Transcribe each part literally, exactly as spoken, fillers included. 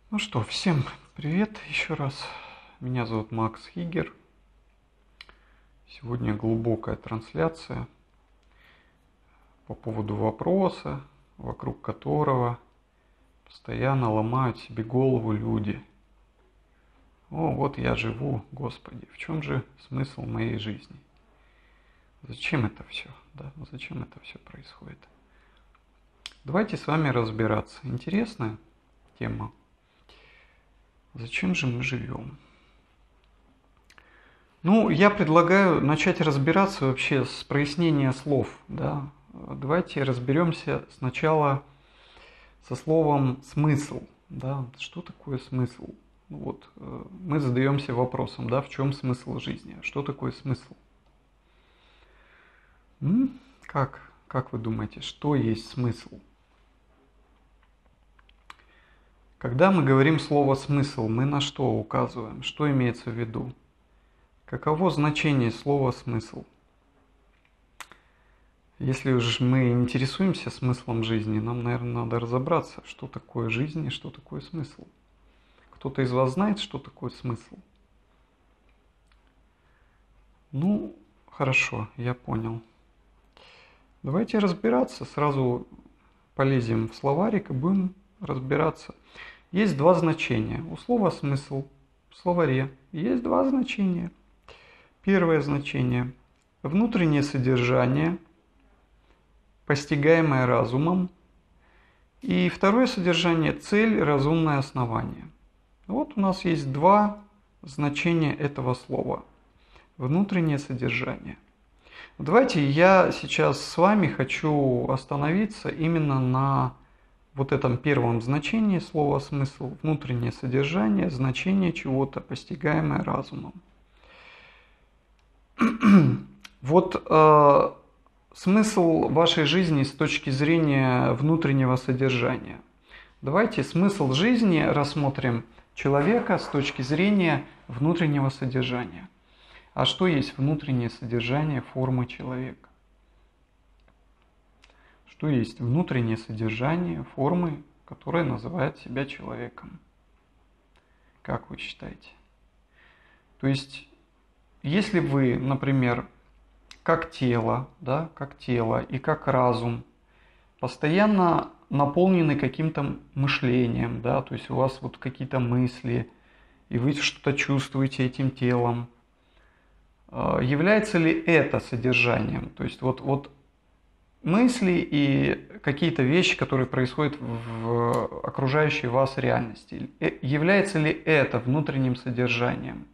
Ну что, всем привет еще раз. Меня зовут Макс Хигер. Сегодня глубокая трансляция по поводу вопроса, вокруг которого постоянно ломают себе голову люди. О, вот я живу, Господи, в чем же смысл моей жизни? Зачем это все? Да? Зачем это все происходит? Давайте с вами разбираться. Интересная тема. Зачем же мы живем? Ну, я предлагаю начать разбираться вообще с прояснения слов. Да? Давайте разберемся сначала со словом «смысл». Да? Что такое смысл? Вот, мы задаемся вопросом, да, в чем смысл жизни? Что такое смысл? М? Как, как вы думаете, что есть смысл? Когда мы говорим слово «смысл», мы на что указываем? Что имеется в виду? Каково значение слова «смысл»? Если уж мы интересуемся смыслом жизни, нам, наверное, надо разобраться, что такое жизнь и что такое смысл. Кто-то из вас знает, что такое смысл? Ну, хорошо, я понял. Давайте разбираться. Сразу полезем в словарик и будем разбираться. Есть два значения. У слова «смысл» в словаре есть два значения. Первое значение – внутреннее содержание, постигаемое разумом. И второе содержание – цель, разумное основание. Вот у нас есть два значения этого слова. Внутреннее содержание. Давайте я сейчас с вами хочу остановиться именно на вот этом первом значении слова «смысл», внутреннее содержание, значение чего-то, постигаемое разумом. Вот э, смысл вашей жизни с точки зрения внутреннего содержания. Давайте смысл жизни рассмотрим человека с точки зрения внутреннего содержания. А что есть внутреннее содержание формы человека? Что есть внутреннее содержание формы, которая называет себя человеком? Как вы считаете? То есть, если вы, например, как тело, да, как тело и как разум, постоянно наполнены каким-то мышлением, да, то есть у вас вот какие-то мысли, и вы что-то чувствуете этим телом, является ли это содержанием? То есть вот, вот мысли и какие-то вещи, которые происходят в окружающей вас реальности, является ли это внутренним содержанием?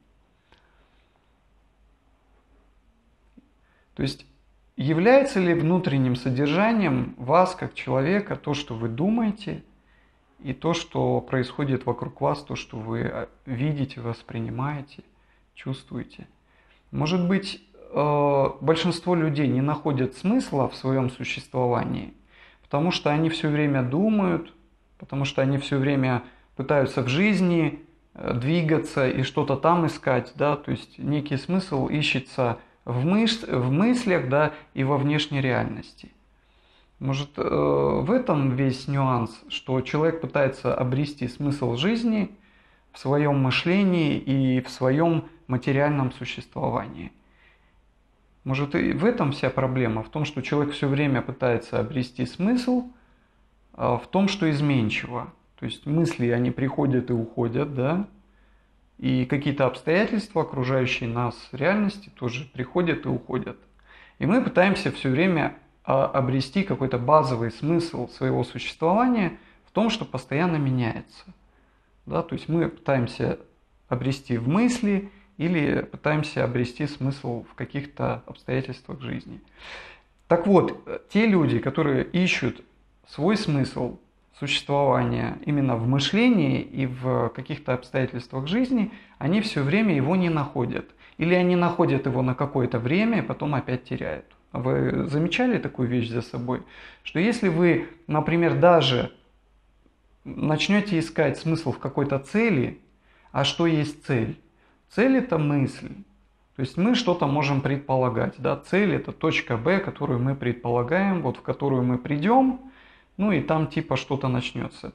То есть является ли внутренним содержанием вас как человека то, что вы думаете, и то, что происходит вокруг вас, то, что вы видите, воспринимаете, чувствуете? Может быть, большинство людей не находят смысла в своем существовании, потому что они все время думают, потому что они все время пытаются в жизни двигаться и что-то там искать, да, то есть некий смысл ищется в, мыс в мыслях, да, и во внешней реальности. Может, в этом весь нюанс, что человек пытается обрести смысл жизни в своем мышлении и в своем материальном существовании. Может, и в этом вся проблема, в том, что человек все время пытается обрести смысл, в том, что изменчиво. То есть мысли, они приходят и уходят, да, и какие-то обстоятельства, окружающие нас реальности, тоже приходят и уходят. И мы пытаемся все время обрести какой-то базовый смысл своего существования в том, что постоянно меняется. Да, то есть мы пытаемся обрести в мысли или пытаемся обрести смысл в каких-то обстоятельствах жизни. Так вот, те люди, которые ищут свой смысл существования именно в мышлении и в каких-то обстоятельствах жизни, они все время его не находят. Или они находят его на какое-то время и потом опять теряют. Вы замечали такую вещь за собой? Что если вы, например, даже начнете искать смысл в какой-то цели, а что есть цель? Цель – это мысль. То есть мы что-то можем предполагать. Да? Цель – это точка Б, которую мы предполагаем, вот в которую мы придем, ну и там типа что-то начнется.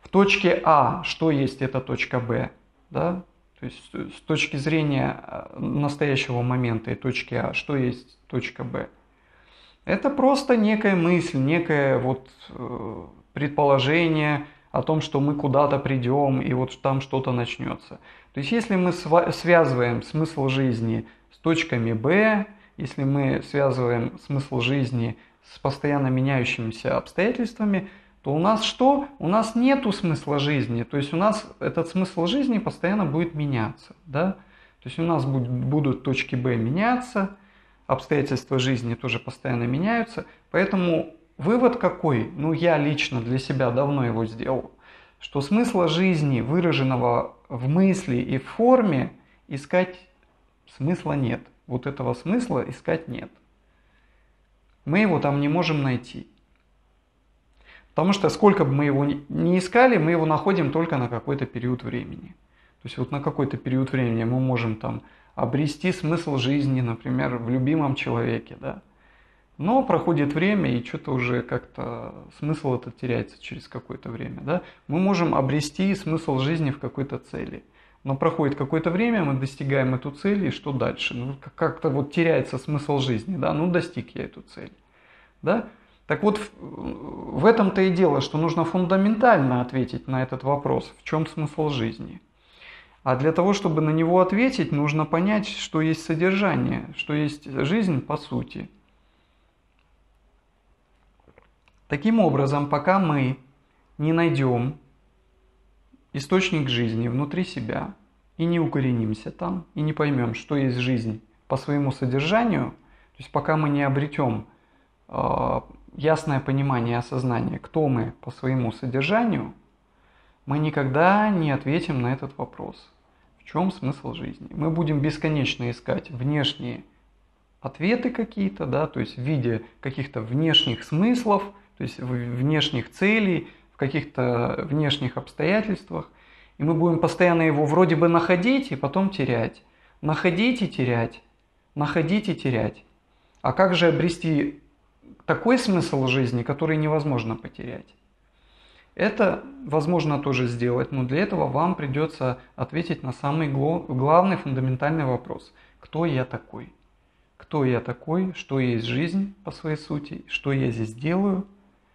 в точке А что есть эта точка Б, да? То есть с точки зрения настоящего момента и точки А, что есть точка Б? Это просто некая мысль, некое вот предположение о том, что мы куда-то придем и вот там что-то начнется. То есть если мы связываем смысл жизни с точками Б, если мы связываем смысл жизни с постоянно меняющимися обстоятельствами, то у нас что? У нас нету смысла жизни. То есть у нас этот смысл жизни постоянно будет меняться. Да? То есть у нас будут, будут точки Б меняться, обстоятельства жизни тоже постоянно меняются. Поэтому вывод какой? Ну я лично для себя давно его сделал. Что смысла жизни, выраженного в мысли и в форме, искать смысла нет. Вот этого смысла искать нет. Мы его там не можем найти. Потому что сколько бы мы его ни искали, мы его находим только на какой-то период времени. То есть вот на какой-то период времени мы можем там обрести смысл жизни, например, в любимом человеке, да. Но проходит время, и что-то уже как-то смысл это теряется через какое-то время, да. Мы можем обрести смысл жизни в какой-то цели. Но проходит какое-то время, мы достигаем эту цель, и что дальше? Ну, как-то вот теряется смысл жизни, да, ну достиг я эту цель, да. Так вот, в этом-то и дело, что нужно фундаментально ответить на этот вопрос, в чем смысл жизни. А для того, чтобы на него ответить, нужно понять, что есть содержание, что есть жизнь по сути. Таким образом, пока мы не найдем источник жизни внутри себя и не укоренимся там, и не поймем, что есть жизнь по своему содержанию, то есть пока мы не обретем э, ясное понимание и осознание, кто мы по своему содержанию, мы никогда не ответим на этот вопрос. В чем смысл жизни? Мы будем бесконечно искать внешние ответы какие-то, да, то есть в виде каких-то внешних смыслов, то есть внешних целей, в каких-то внешних обстоятельствах. И мы будем постоянно его вроде бы находить и потом терять. Находить и терять. Находить и терять. А как же обрести такой смысл жизни, который невозможно потерять? Это возможно тоже сделать, но для этого вам придется ответить на самый главный фундаментальный вопрос. Кто я такой? Кто я такой? Что есть жизнь по своей сути? Что я здесь делаю?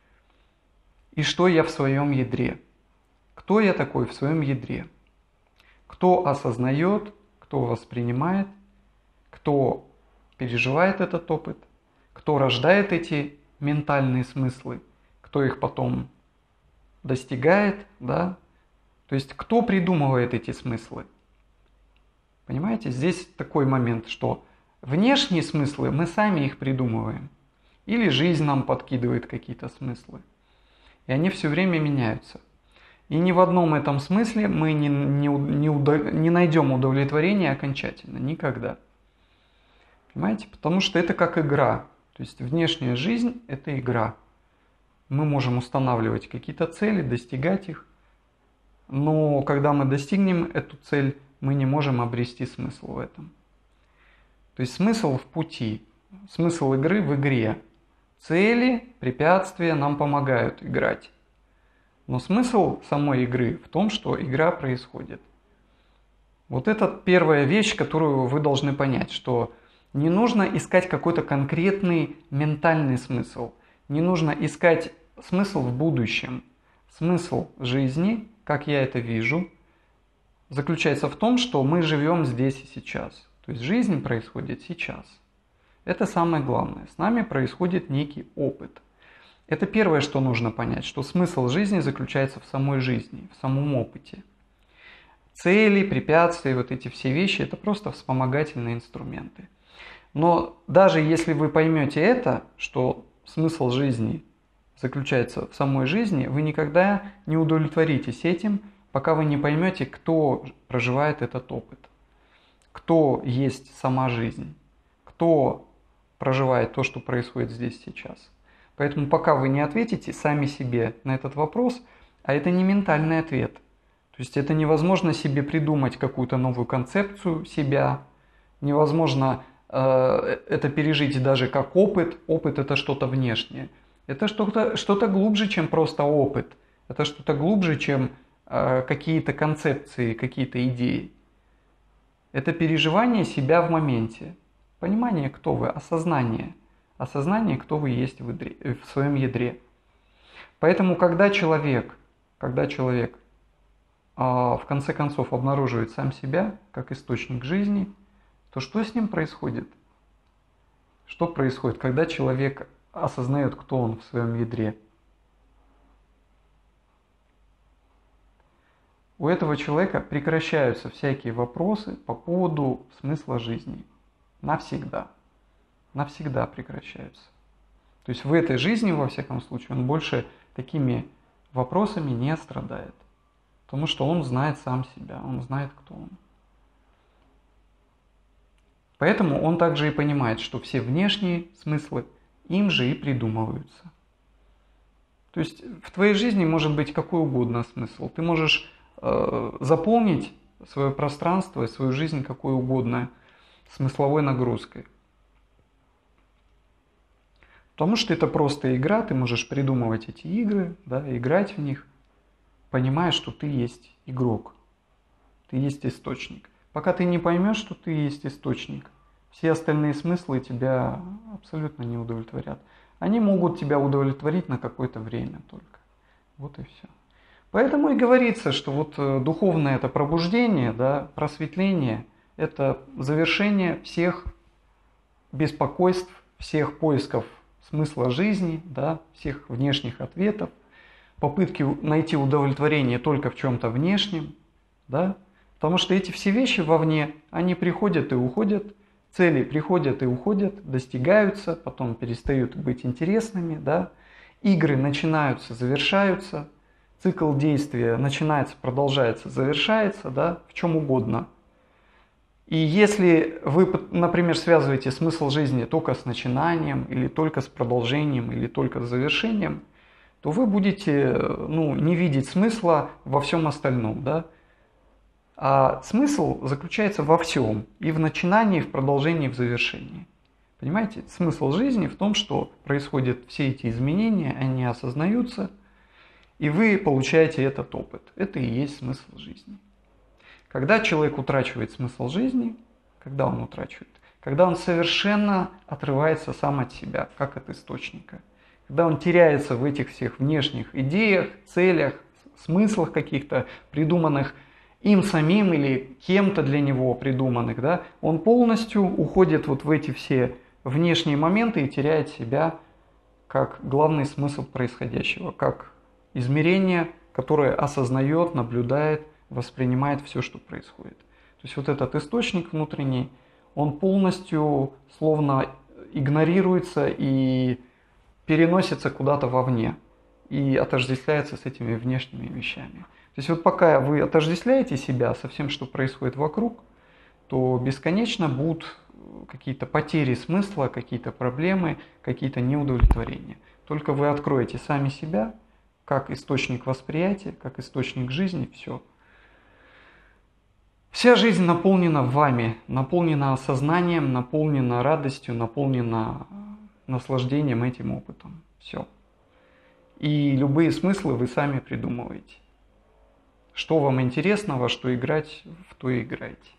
И что я в своем ядре? Кто я такой в своем ядре? Кто осознает, кто воспринимает, кто переживает этот опыт, кто рождает эти ментальные смыслы, кто их потом достигает, да? То есть кто придумывает эти смыслы? Понимаете, здесь такой момент, что внешние смыслы мы сами их придумываем. Или жизнь нам подкидывает какие-то смыслы. И они все время меняются. И ни в одном этом смысле мы не, не, не, удов... не найдем удовлетворения окончательно. Никогда. Понимаете? Потому что это как игра. То есть внешняя жизнь – это игра. Мы можем устанавливать какие-то цели, достигать их. Но когда мы достигнем эту цель, мы не можем обрести смысл в этом. То есть смысл в пути. Смысл игры в игре. Цели, препятствия нам помогают играть. Но смысл самой игры в том, что игра происходит. Вот это первая вещь, которую вы должны понять, что не нужно искать какой-то конкретный ментальный смысл. Не нужно искать смысл в будущем. Смысл жизни, как я это вижу, заключается в том, что мы живем здесь и сейчас. То есть жизнь происходит сейчас. Это самое главное. С нами происходит некий опыт. Это первое, что нужно понять, что смысл жизни заключается в самой жизни, в самом опыте. Цели, препятствия, вот эти все вещи – это просто вспомогательные инструменты. Но даже если вы поймете это, что смысл жизни заключается в самой жизни, вы никогда не удовлетворитесь этим, пока вы не поймете, кто проживает этот опыт, кто есть сама жизнь, кто проживает то, что происходит здесь сейчас. Поэтому пока вы не ответите сами себе на этот вопрос, а это не ментальный ответ, то есть это невозможно себе придумать какую-то новую концепцию себя, невозможно э, это пережить даже как опыт, опыт это что-то внешнее, это что-то что-то глубже, чем просто опыт. Это что-то глубже, чем э, какие-то концепции, какие-то идеи. Это переживание себя в моменте. Понимание, кто вы, осознание. Осознание, кто вы есть в, ядре, в своем ядре. Поэтому, когда человек, когда человек э, в конце концов обнаруживает сам себя как источник жизни, то что с ним происходит? Что происходит, когда человек осознает, кто он в своем ядре? У этого человека прекращаются всякие вопросы по поводу смысла жизни. Навсегда. Навсегда прекращаются. То есть в этой жизни, во всяком случае, он больше такими вопросами не страдает. Потому что он знает сам себя, он знает, кто он. Поэтому он также и понимает, что все внешние смыслы им же и придумываются. То есть в твоей жизни может быть какой угодно смысл. Ты можешь э, заполнить свое пространство и свою жизнь какой угодно смысловой нагрузкой. Потому что это просто игра, ты можешь придумывать эти игры, да, играть в них, понимая, что ты есть игрок, ты есть источник. Пока ты не поймешь, что ты есть источник, все остальные смыслы тебя абсолютно не удовлетворят. Они могут тебя удовлетворить на какое-то время только. Вот и все. Поэтому и говорится, что вот духовное это пробуждение, да, просветление, это завершение всех беспокойств, всех поисков смысла жизни, да, всех внешних ответов, попытки найти удовлетворение только в чем-то внешнем, да, потому что эти все вещи вовне, они приходят и уходят, цели приходят и уходят, достигаются, потом перестают быть интересными, да, игры начинаются, завершаются, цикл действия начинается, продолжается, завершается, да, в чем угодно. И если вы, например, связываете смысл жизни только с начинанием, или только с продолжением, или только с завершением, то вы будете, ну, не видеть смысла во всем остальном, да. А смысл заключается во всем, и в начинании, и в продолжении, и в завершении. Понимаете? Смысл жизни в том, что происходят все эти изменения, они осознаются, и вы получаете этот опыт. Это и есть смысл жизни. Когда человек утрачивает смысл жизни, когда он утрачивает? Когда он совершенно отрывается сам от себя, как от источника. Когда он теряется в этих всех внешних идеях, целях, смыслах каких-то придуманных им самим или кем-то для него придуманных, да, он полностью уходит вот в эти все внешние моменты и теряет себя как главный смысл происходящего, как измерение, которое осознает, наблюдает, воспринимает все, что происходит. То есть вот этот источник внутренний, он полностью словно игнорируется и переносится куда-то вовне и отождествляется с этими внешними вещами. То есть вот пока вы отождествляете себя со всем, что происходит вокруг, то бесконечно будут какие-то потери смысла, какие-то проблемы, какие-то неудовлетворения. Только вы откроете сами себя как источник восприятия, как источник жизни, все. Вся жизнь наполнена вами, наполнена осознанием, наполнена радостью, наполнена наслаждением этим опытом. Все. И любые смыслы вы сами придумываете. Что вам интересно, во что играть, в то и играйте.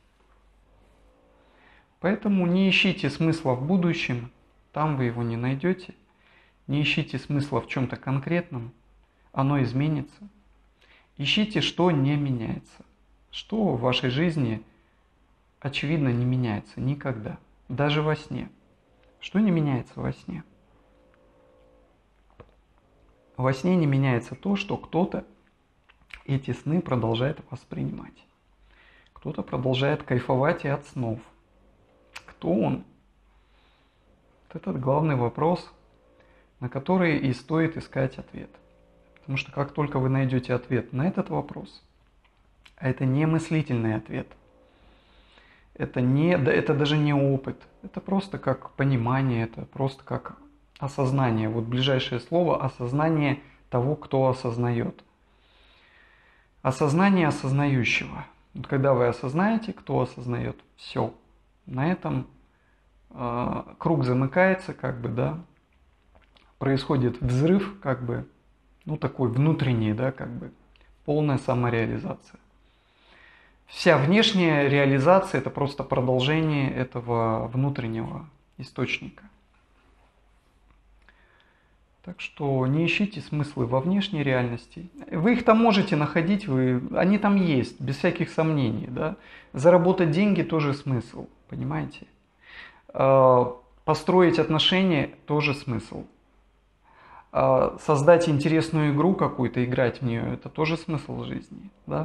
Поэтому не ищите смысла в будущем, там вы его не найдете. Не ищите смысла в чем-то конкретном, оно изменится. Ищите, что не меняется. Что в вашей жизни, очевидно, не меняется никогда, даже во сне. Что не меняется во сне? Во сне не меняется то, что кто-то эти сны продолжает воспринимать. Кто-то продолжает кайфовать и от снов. Кто он? Вот этот главный вопрос, на который и стоит искать ответ. Потому что как только вы найдете ответ на этот вопрос, а это не мыслительный ответ, это, не, да, это даже не опыт, это просто как понимание, это просто как осознание. Вот ближайшее слово – осознание того, кто осознает. Осознание осознающего. Вот когда вы осознаете, кто осознает, все. На этом э, круг замыкается, как бы, да, происходит взрыв, как бы, ну такой внутренний, да, как бы полная самореализация. Вся внешняя реализация – это просто продолжение этого внутреннего источника. Так что не ищите смыслы во внешней реальности. Вы их там можете находить, вы, они там есть, без всяких сомнений. Да? Заработать деньги – тоже смысл, понимаете? Построить отношения – тоже смысл. Создать интересную игру какую-то, играть в нее – это тоже смысл жизни. Да?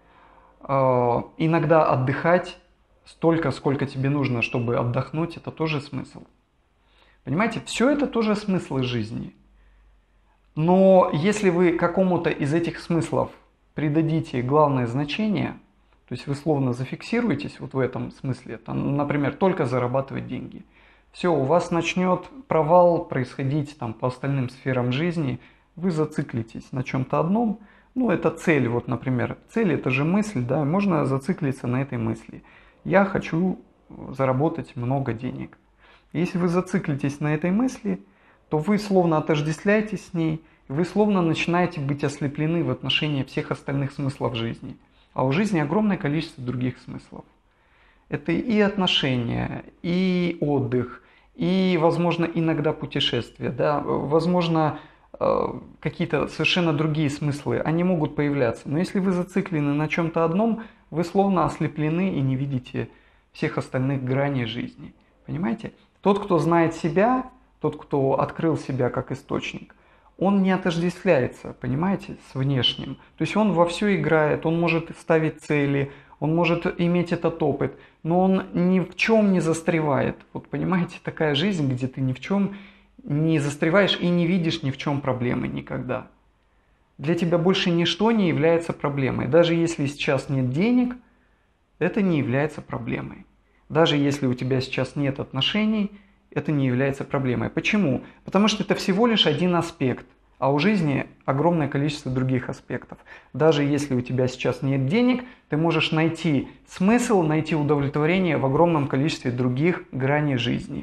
Иногда отдыхать столько, сколько тебе нужно, чтобы отдохнуть – это тоже смысл. Понимаете, все это тоже смыслы жизни. Но если вы какому-то из этих смыслов придадите главное значение, то есть вы словно зафиксируетесь вот в этом смысле, там, например, только зарабатывать деньги, все, у вас начнет провал происходить там, по остальным сферам жизни, вы зациклитесь на чем-то одном, ну это цель, вот, например, цель это же мысль, да, можно зациклиться на этой мысли. Я хочу заработать много денег. Если вы зациклитесь на этой мысли, то вы словно отождествляетесь с ней, и вы словно начинаете быть ослеплены в отношении всех остальных смыслов жизни. А у жизни огромное количество других смыслов. Это и отношения, и отдых, и, возможно, иногда путешествия, да, возможно, какие-то совершенно другие смыслы, они могут появляться. Но если вы зациклены на чем-то одном, вы словно ослеплены и не видите всех остальных граней жизни. Понимаете? Тот, кто знает себя, тот, кто открыл себя как источник, он не отождествляется, понимаете, с внешним. То есть он во все играет, он может ставить цели, он может иметь этот опыт, но он ни в чем не застревает. Вот понимаете, такая жизнь, где ты ни в чем не застреваешь и не видишь ни в чем проблемы никогда. Для тебя больше ничто не является проблемой. Даже если сейчас нет денег, это не является проблемой. Даже если у тебя сейчас нет отношений, это не является проблемой. Почему? Потому что это всего лишь один аспект, а у жизни огромное количество других аспектов. Даже если у тебя сейчас нет денег, ты можешь найти смысл, найти удовлетворение в огромном количестве других граней жизни.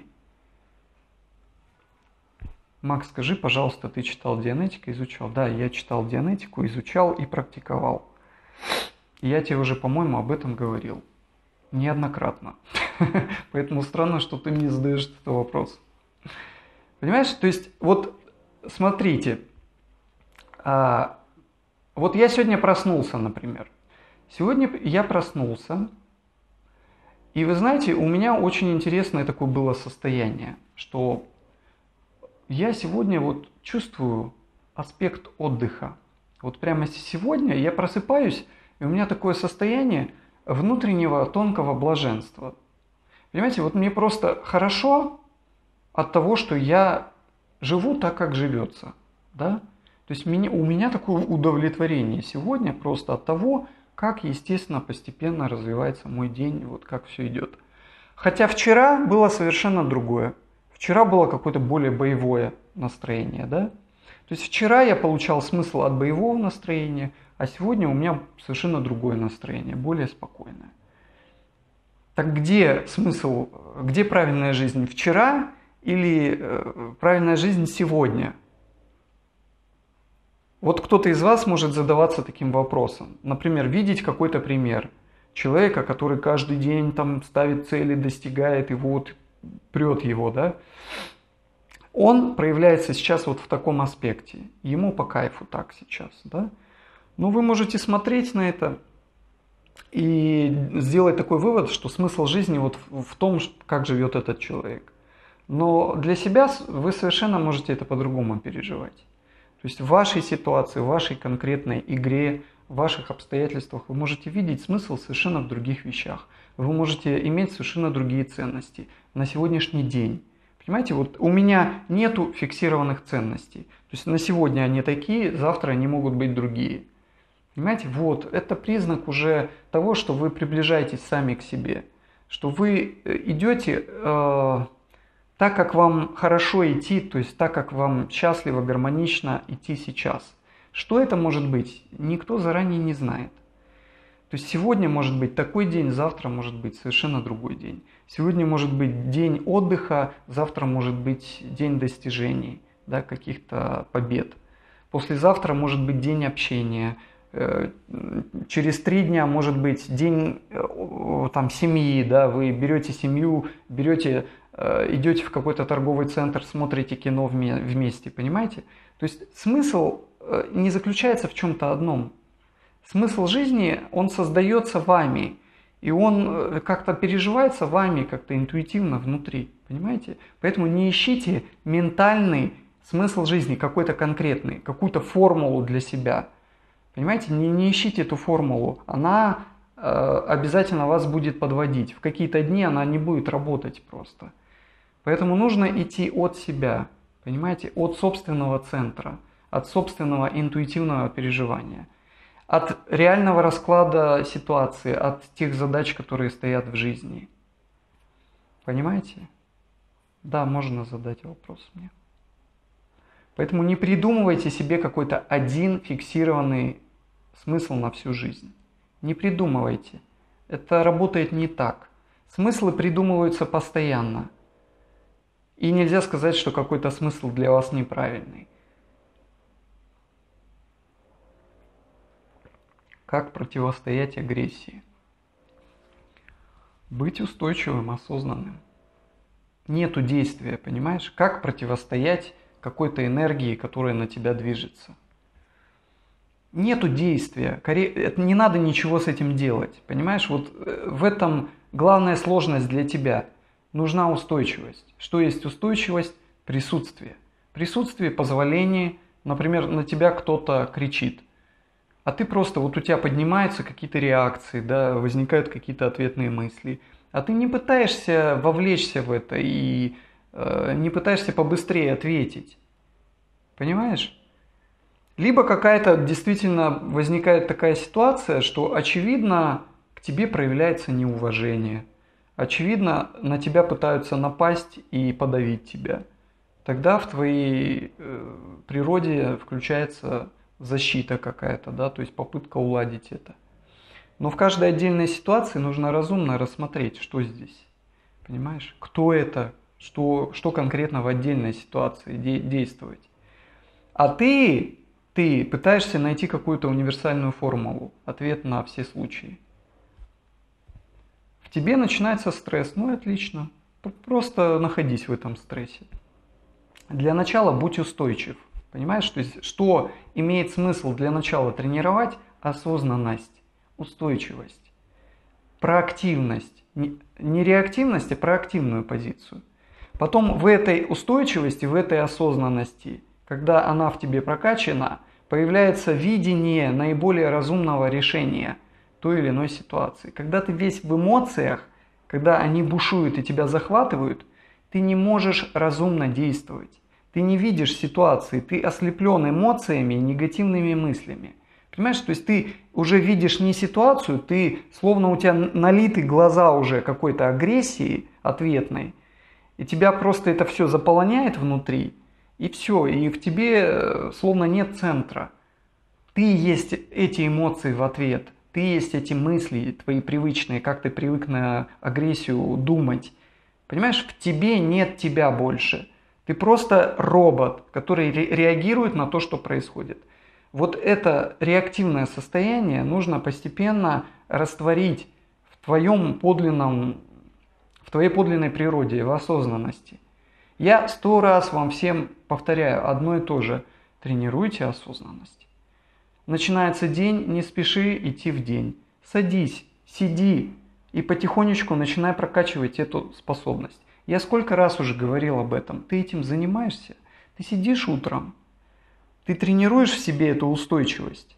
Макс, скажи, пожалуйста, ты читал Дианетику, изучал? Да, я читал Дианетику, изучал и практиковал. Я тебе уже, по-моему, об этом говорил. Неоднократно. Поэтому странно, что ты мне задаешь этот вопрос. Понимаешь? То есть, вот смотрите. А, вот я сегодня проснулся, например. Сегодня я проснулся. И вы знаете, у меня очень интересное такое было состояние, что я сегодня вот чувствую аспект отдыха. Вот прямо сегодня я просыпаюсь, и у меня такое состояние внутреннего тонкого блаженства. Понимаете, вот мне просто хорошо от того, что я живу так, как живется. Да? То есть меня, у меня такое удовлетворение сегодня просто от того, как, естественно, постепенно развивается мой день, вот как все идет. Хотя вчера было совершенно другое. Вчера было какое-то более боевое настроение. Да? То есть вчера я получал смысл от боевого настроения, а сегодня у меня совершенно другое настроение, более спокойное. Так где смысл, где правильная жизнь? Вчера или э, правильная жизнь сегодня? Вот кто-то из вас может задаваться таким вопросом. Например, видеть какой-то пример человека, который каждый день там ставит цели, достигает и вот прет его, да? Он проявляется сейчас вот в таком аспекте. Ему по кайфу так сейчас, да? Но вы можете смотреть на это и сделать такой вывод, что смысл жизни вот в том, как живет этот человек. Но для себя вы совершенно можете это по-другому переживать. То есть в вашей ситуации, в вашей конкретной игре, в ваших обстоятельствах вы можете видеть смысл совершенно в других вещах. Вы можете иметь совершенно другие ценности на сегодняшний день. Понимаете, вот у меня нету фиксированных ценностей. То есть на сегодня они такие, завтра они могут быть другие. Понимаете, вот это признак уже того, что вы приближаетесь сами к себе. Что вы идете э, так, как вам хорошо идти, то есть так, как вам счастливо, гармонично идти сейчас. Что это может быть, никто заранее не знает. То есть сегодня может быть такой день, завтра может быть совершенно другой день. Сегодня может быть день отдыха, завтра может быть день достижений, да, каких-то побед. послезавтра может быть день общения, через три дня может быть день там, семьи, да, вы берете семью, берете, идете в какой-то торговый центр, смотрите кино вместе, понимаете? То есть смысл не заключается в чем-то одном. Смысл жизни, он создается вами, и он как-то переживается вами, как-то интуитивно внутри, понимаете? Поэтому не ищите ментальный смысл жизни, какой-то конкретный, какую-то формулу для себя. Понимаете, не, не ищите эту формулу, она э, обязательно вас будет подводить. В какие-то дни она не будет работать просто. Поэтому нужно идти от себя, понимаете, от собственного центра, от собственного интуитивного переживания, от реального расклада ситуации, от тех задач, которые стоят в жизни. Понимаете? Да, можно задать вопрос мне. Поэтому не придумывайте себе какой-то один фиксированный смысл на всю жизнь. Не придумывайте. Это работает не так. Смыслы придумываются постоянно. И нельзя сказать, что какой-то смысл для вас неправильный. Как противостоять агрессии? Быть устойчивым, осознанным. Нету действия, понимаешь? Как противостоять какой-то энергии, которая на тебя движется? Нету действия, не надо ничего с этим делать, понимаешь? Вот в этом главная сложность для тебя. Нужна устойчивость. Что есть устойчивость? Присутствие. Присутствие, позволение, например, на тебя кто-то кричит, а ты просто, вот у тебя поднимаются какие-то реакции, да, возникают какие-то ответные мысли, а ты не пытаешься вовлечься в это и э, не пытаешься побыстрее ответить, понимаешь? Либо какая-то действительно возникает такая ситуация, что очевидно к тебе проявляется неуважение, очевидно на тебя пытаются напасть и подавить тебя. Тогда в твоей э, природе включается защита какая-то, да, то есть попытка уладить это. Но в каждой отдельной ситуации нужно разумно рассмотреть, что здесь, понимаешь, кто это, что, что конкретно в отдельной ситуации де- действовать. А ты, ты пытаешься найти какую-то универсальную формулу, ответ на все случаи. В тебе начинается стресс, ну и отлично, просто находись в этом стрессе. Для начала будь устойчив. Понимаешь, то есть, что имеет смысл для начала тренировать? Осознанность, устойчивость, проактивность. Не реактивность, а проактивную позицию. Потом в этой устойчивости, в этой осознанности, когда она в тебе прокачана, появляется видение наиболее разумного решения той или иной ситуации. Когда ты весь в эмоциях, когда они бушуют и тебя захватывают, ты не можешь разумно действовать. Ты не видишь ситуации, ты ослеплен эмоциями и негативными мыслями. Понимаешь, то есть ты уже видишь не ситуацию, ты словно у тебя налиты глаза уже какой-то агрессии ответной, и тебя просто это все заполоняет внутри, и все, и в тебе словно нет центра. Ты есть эти эмоции в ответ, ты есть эти мысли твои привычные, как ты привык на агрессию думать. Понимаешь, в тебе нет тебя больше. Ты просто робот, который ре- реагирует на то, что происходит. Вот это реактивное состояние нужно постепенно растворить в твоем подлинном, в твоей подлинной природе, в осознанности. Я сто раз вам всем повторяю одно и то же. Тренируйте осознанность. Начинается день, не спеши идти в день. Садись, сиди и потихонечку начинай прокачивать эту способность. Я сколько раз уже говорил об этом. Ты этим занимаешься. Ты сидишь утром. Ты тренируешь в себе эту устойчивость.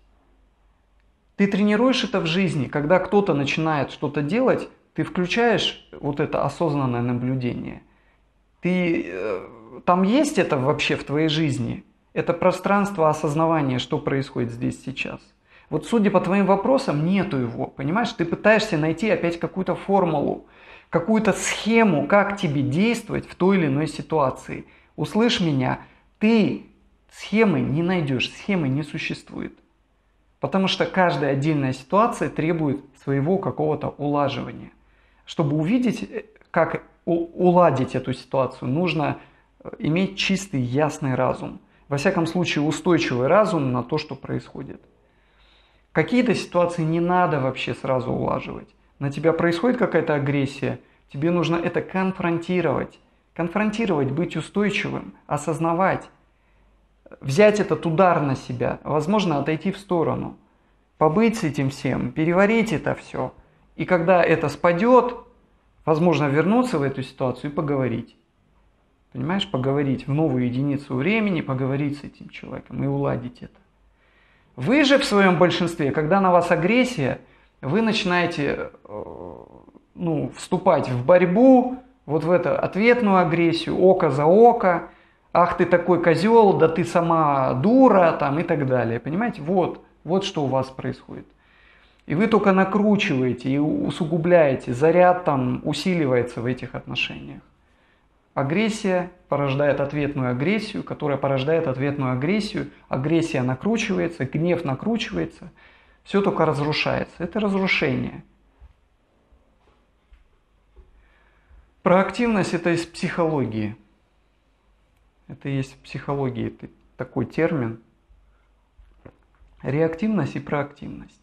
Ты тренируешь это в жизни. Когда кто-то начинает что-то делать, ты включаешь вот это осознанное наблюдение. Ты, там есть это вообще в твоей жизни? Это пространство осознавания, что происходит здесь сейчас. Вот судя по твоим вопросам, нету его. Понимаешь, ты пытаешься найти опять какую-то формулу, какую-то схему, как тебе действовать в той или иной ситуации. Услышь меня, ты схемы не найдешь, схемы не существует. Потому что каждая отдельная ситуация требует своего какого-то улаживания. Чтобы увидеть, как уладить эту ситуацию, нужно иметь чистый, ясный разум. Во всяком случае, устойчивый разум на то, что происходит. Какие-то ситуации не надо вообще сразу улаживать. На тебя происходит какая-то агрессия, тебе нужно это конфронтировать. Конфронтировать, быть устойчивым, осознавать, взять этот удар на себя, возможно, отойти в сторону, побыть с этим всем, переварить это все. И когда это спадет, возможно, вернуться в эту ситуацию и поговорить. Понимаешь, поговорить в новую единицу времени, поговорить с этим человеком и уладить это. Вы же в своем большинстве, когда на вас агрессия, вы начинаете ну, вступать в борьбу, вот в эту ответную агрессию, око за око, ах ты такой козел, да ты сама дура, там и так далее. Понимаете, вот, вот что у вас происходит. И вы только накручиваете и усугубляете, заряд там усиливается в этих отношениях. Агрессия порождает ответную агрессию, которая порождает ответную агрессию. Агрессия накручивается, гнев накручивается. Все только разрушается. Это разрушение. Проактивность – это из психологии. Это есть в психологии это такой термин. Реактивность и проактивность.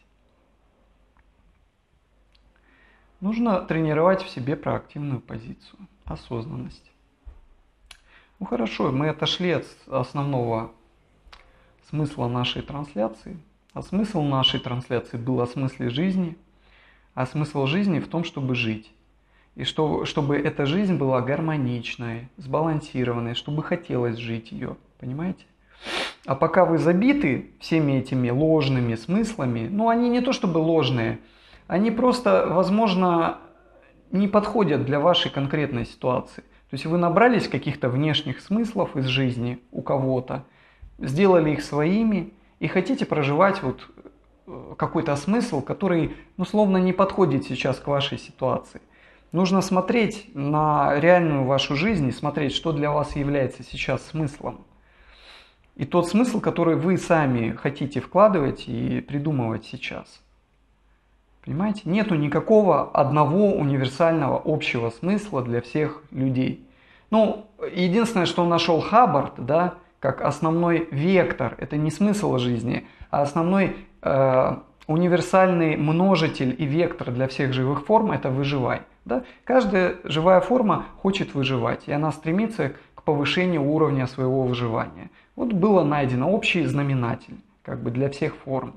Нужно тренировать в себе проактивную позицию, осознанность. Ну хорошо, мы отошли от основного смысла нашей трансляции. А смысл нашей трансляции был о смысле жизни. А смысл жизни в том, чтобы жить. И что, чтобы эта жизнь была гармоничной, сбалансированной, чтобы хотелось жить ее. Понимаете? А пока вы забиты всеми этими ложными смыслами, ну они не то чтобы ложные, они просто, возможно, не подходят для вашей конкретной ситуации. То есть вы набрались каких-то внешних смыслов из жизни у кого-то, сделали их своими и хотите проживать вот какой-то смысл, который, ну, словно не подходит сейчас к вашей ситуации. Нужно смотреть на реальную вашу жизнь и смотреть, что для вас является сейчас смыслом. И тот смысл, который вы сами хотите вкладывать и придумывать сейчас. Понимаете? Нету никакого одного универсального общего смысла для всех людей. Ну, единственное, что нашел Хаббард, да, как основной вектор, это не смысл жизни, а основной э, универсальный множитель и вектор для всех живых форм – это выживай. Да? Каждая живая форма хочет выживать, и она стремится к повышению уровня своего выживания. Вот было найдено общий знаменатель как бы для всех форм.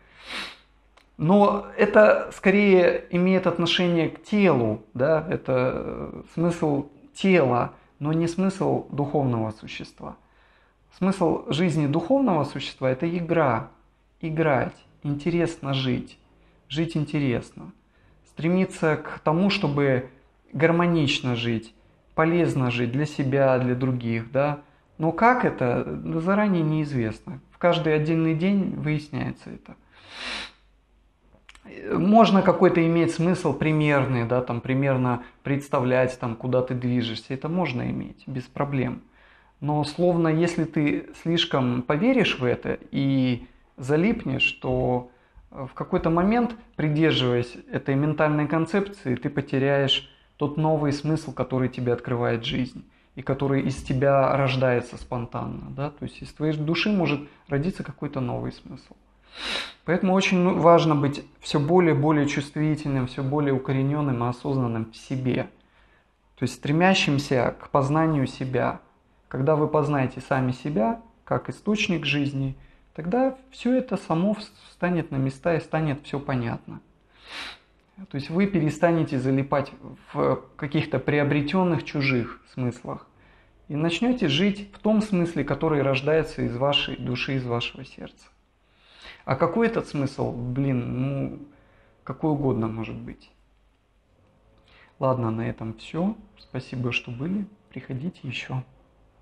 Но это скорее имеет отношение к телу, да? Это смысл тела, но не смысл духовного существа. Смысл жизни духовного существа – это игра, играть, интересно жить, жить интересно, стремиться к тому, чтобы гармонично жить, полезно жить для себя, для других, да? Но как это, заранее неизвестно. В каждый отдельный день выясняется это. Можно какой-то иметь смысл примерный, да, там примерно представлять, там, куда ты движешься. Это можно иметь без проблем. Но словно если ты слишком поверишь в это и залипнешь, то в какой-то момент, придерживаясь этой ментальной концепции, ты потеряешь тот новый смысл, который тебе открывает жизнь и который из тебя рождается спонтанно. Да? То есть из твоей души может родиться какой-то новый смысл. Поэтому очень важно быть все более и более чувствительным, все более укорененным и осознанным в себе. То есть стремящимся к познанию себя. Когда вы познаете сами себя, как источник жизни, тогда все это само встанет на места и станет все понятно. То есть вы перестанете залипать в каких-то приобретенных чужих смыслах и начнете жить в том смысле, который рождается из вашей души, из вашего сердца. А какой этот смысл? Блин, ну, какой угодно может быть. Ладно, на этом все. Спасибо, что были. Приходите еще.